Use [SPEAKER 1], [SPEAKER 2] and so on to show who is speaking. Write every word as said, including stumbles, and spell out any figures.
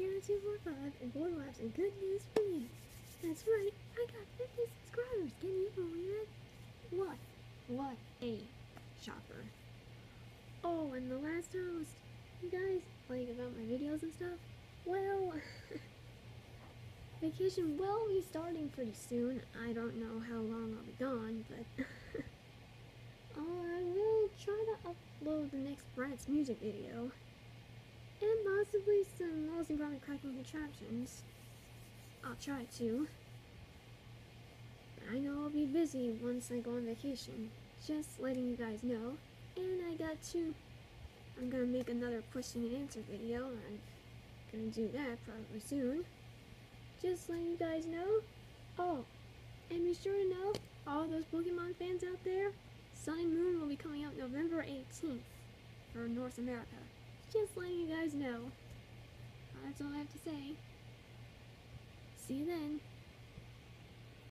[SPEAKER 1] Scarah two four five, and boy will have some good news for you. That's right, I got fifty subscribers. Can you believe it? What? What a shocker. Oh, and the last time I was, you guys, like, about my videos and stuff, well, vacation will be starting pretty soon. I don't know how long I'll be gone, but I will try to upload the next Bratz music video. And possibly some Wallace and Gromit cracking contraptions. I'll try to. But I know I'll be busy once I go on vacation. Just letting you guys know. And I got to... I'm gonna make another question and answer video. I'm gonna do that probably soon. Just letting you guys know. Oh, and be sure to know, all those Pokemon fans out there, Sun and Moon will be coming out November eighteenth for North America. Just letting you guys know. That's all I have to say. See you then.